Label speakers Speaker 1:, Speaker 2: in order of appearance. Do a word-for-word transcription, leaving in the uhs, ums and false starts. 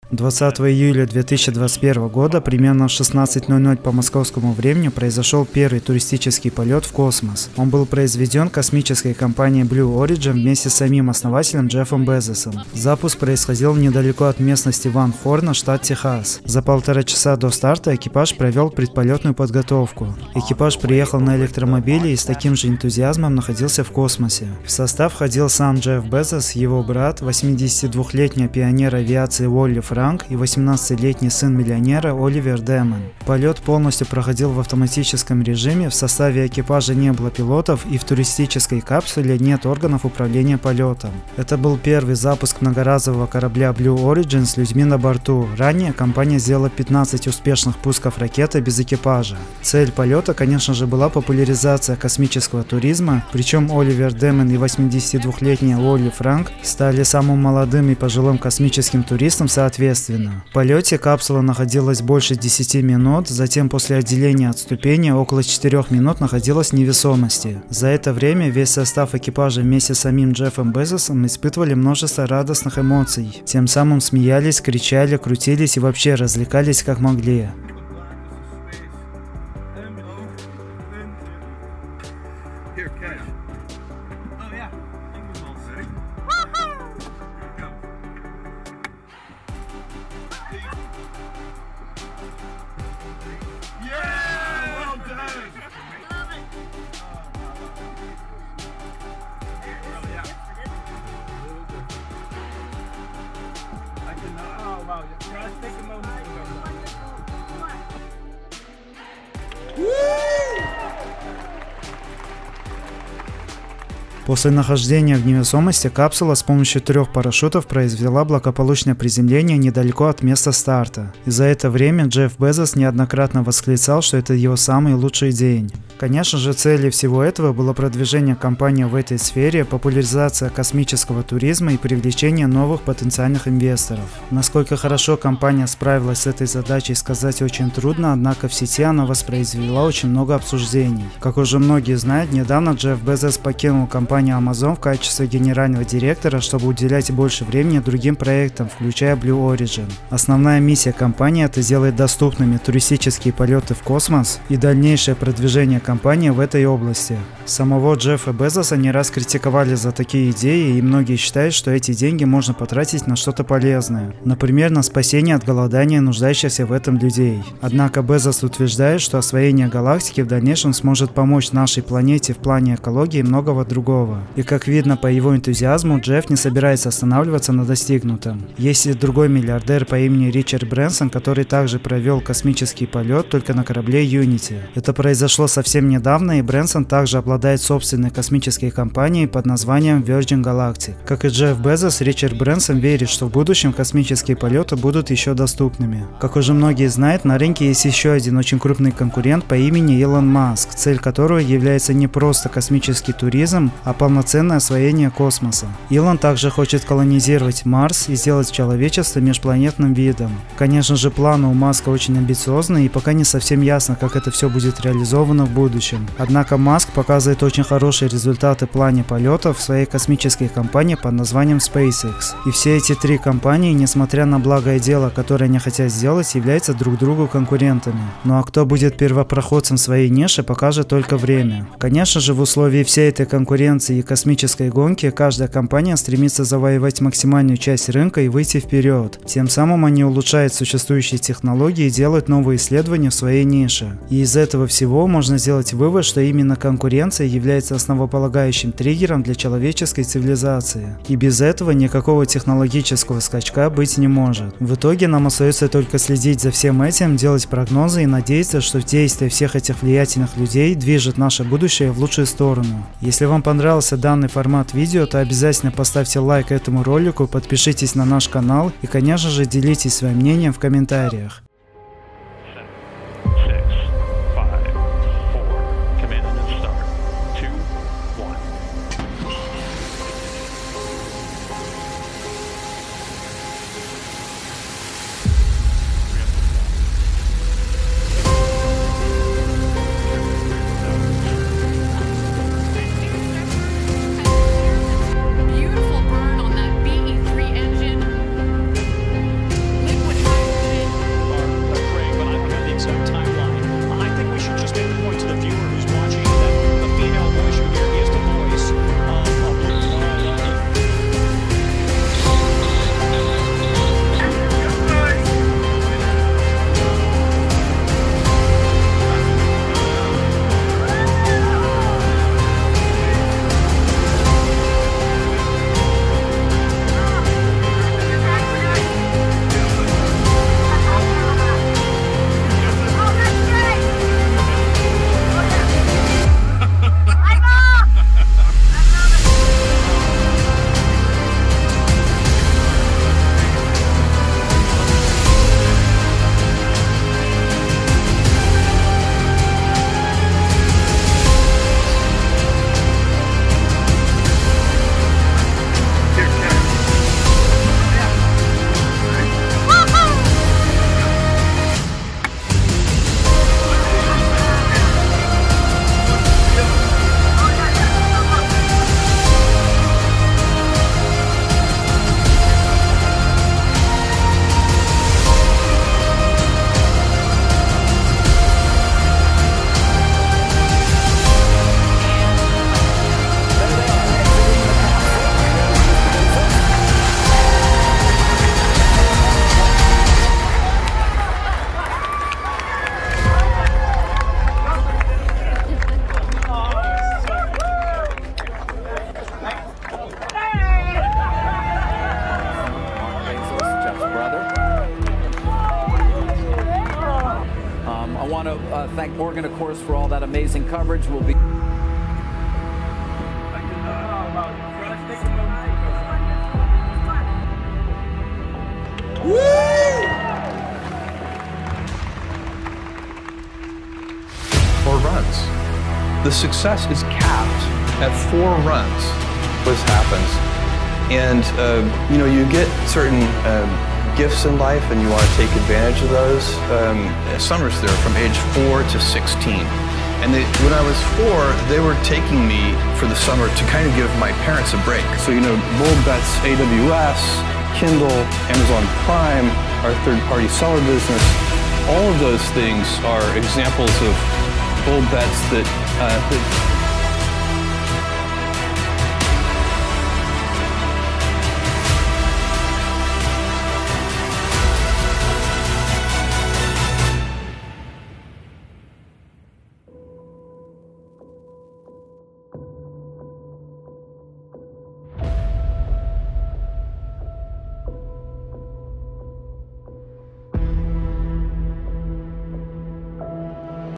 Speaker 1: двадцатого июля две тысячи двадцать первого года примерно в шестнадцать ноль ноль по московскому времени произошел первый туристический полет в космос. Он был произведен космической компанией Blue Origin вместе с самим основателем Джеффом Безосом. Запуск происходил недалеко от местности Ван Хорна, штат Техас. За полтора часа до старта экипаж провел предполетную подготовку. Экипаж приехал на электромобиле и с таким же энтузиазмом находился в космосе. В состав входил сам Джефф Безос, его брат, восьмидесятидвухлетний пионер авиации Уолли Франк и восемнадцатилетний сын миллионера Оливер Дэмон. Полет полностью проходил в автоматическом режиме, в составе экипажа не было пилотов и в туристической капсуле нет органов управления полетом. Это был первый запуск многоразового корабля Blue Origin с людьми на борту. Ранее компания сделала пятнадцать успешных пусков ракеты без экипажа. Цель полета, конечно же, была популяризация космического туризма, причем Оливер Дэмон и восьмидесятидвухлетний Уолли Франк стали самым молодым и пожилым космическим туристом соответственно. В полете капсула находилась больше десяти минут, затем после отделения от ступени около четырёх минут находилась в невесомости. За это время весь состав экипажа вместе с самим Джеффом Безосом испытывали множество радостных эмоций. Тем самым смеялись, кричали, крутились и вообще развлекались как могли. После нахождения в невесомости капсула с помощью трех парашютов произвела благополучное приземление недалеко от места старта. И за это время Джефф Безос неоднократно восклицал, что это его самый лучший день. Конечно же, целью всего этого было продвижение компании в этой сфере, популяризация космического туризма и привлечение новых потенциальных инвесторов. Насколько хорошо компания справилась с этой задачей, сказать очень трудно, однако в сети она воспроизвела очень много обсуждений. Как уже многие знают, недавно Джефф Безос покинул компанию Amazon в качестве генерального директора, чтобы уделять больше времени другим проектам, включая Blue Origin. Основная миссия компании – это сделать доступными туристические полеты в космос и дальнейшее продвижение компании в этой области. Самого Джеффа Безоса не раз критиковали за такие идеи, и многие считают, что эти деньги можно потратить на что-то полезное. Например, на спасение от голодания нуждающихся в этом людей. Однако Безос утверждает, что освоение галактики в дальнейшем сможет помочь нашей планете в плане экологии и многого другого. И как видно по его энтузиазму, Джефф не собирается останавливаться на достигнутом. Есть и другой миллиардер по имени Ричард Брэнсон, который также провел космический полет только на корабле Unity. Это произошло совсем недавно, и Брэнсон также обладает собственной космической компанией под названием Virgin Galactic. Как и Джефф Безос, Ричард Брэнсон верит, что в будущем космические полеты будут еще доступными. Как уже многие знают, на рынке есть еще один очень крупный конкурент по имени Илон Маск, цель которого является не просто космический туризм, а полноценное освоение космоса. Илон также хочет колонизировать Марс и сделать человечество межпланетным видом. Конечно же, планы у Маска очень амбициозные, и пока не совсем ясно, как это все будет реализовано в будущем. Однако Маск показывает очень хорошие результаты в плане полетов в своей космической компании под названием SpaceX. И все эти три компании, несмотря на благое дело, которое они хотят сделать, являются друг другу конкурентами. Ну а кто будет первопроходцем в своей нише, покажет только время. Конечно же, в условии всей этой конкуренции и космической гонки каждая компания стремится завоевать максимальную часть рынка и выйти вперед. Тем самым они улучшают существующие технологии и делают новые исследования в своей нише. И из этого всего можно сделать вывод, что именно конкуренция является основополагающим триггером для человеческой цивилизации. И без этого никакого технологического скачка быть не может. В итоге нам остается только следить за всем этим, делать прогнозы и надеяться, что действия всех этих влиятельных людей движет наше будущее в лучшую сторону. Если вам понравился данный формат видео, то обязательно поставьте лайк этому ролику, подпишитесь на наш канал и, конечно же, делитесь своим мнением в комментариях.
Speaker 2: want to uh, thank Morgan, of course, for all that amazing coverage. We'll be.
Speaker 3: Four runs. The success is capped at four runs. This happens, and uh, you know, you get certain um, gifts in life, and you want to take advantage of those. Um, Summers there from age four to sixteen, and they, when I was four, they were taking me for the summer to kind of give my parents a break. So you know, Bold Bets, A W S, Kindle, Amazon Prime, our third-party seller business, all of those things are examples of bold bets that, uh, that